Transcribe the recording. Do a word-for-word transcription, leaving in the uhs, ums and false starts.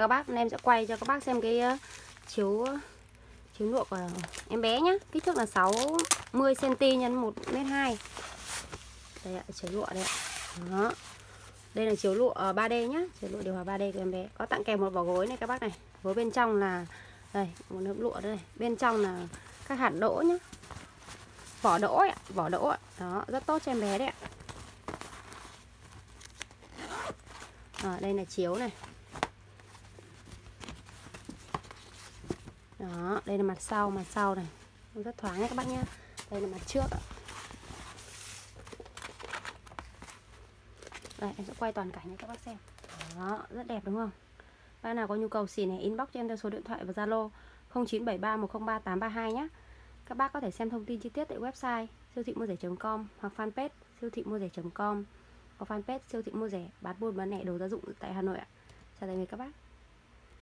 Các bác, em sẽ quay cho các bác xem cái uh, chiếu chiếu lụa của em bé nhá. Kích thước là sáu mươi xăng ti nhân một mét hai. Đây ạ, chiếu lụa đây ạ. Đó. Đây là chiếu lụa ba D nhá, chiếu lụa điều hòa ba D của em bé. Có tặng kèm một vỏ gối này các bác này. Gối bên trong là đây, một lớp lụa đây. Bên trong là các hạt đỗ nhá. Vỏ đỗ ạ, vỏ đỗ ạ. Đó, rất tốt cho em bé đấy ạ. À, đây là chiếu này. Đó, đây là mặt sau, mặt sau này. Rất thoáng nhé các bác nhé. Đây là mặt trước ạ. Đây, em sẽ quay toàn cảnh cho các bác xem. Đó, rất đẹp đúng không? Bác nào có nhu cầu xỉ này inbox cho em theo số điện thoại và Zalo không chín bảy ba một không ba tám ba hai nhé. Các bác có thể xem thông tin chi tiết tại website siêu thị mua rẻ chấm com hoặc fanpage siêu thị mua rẻ chấm com hoặc fanpage siêu thị mua rẻ bán buôn bán lẻ đồ gia dụng tại Hà Nội ạ. Chào tạm biệt các bác.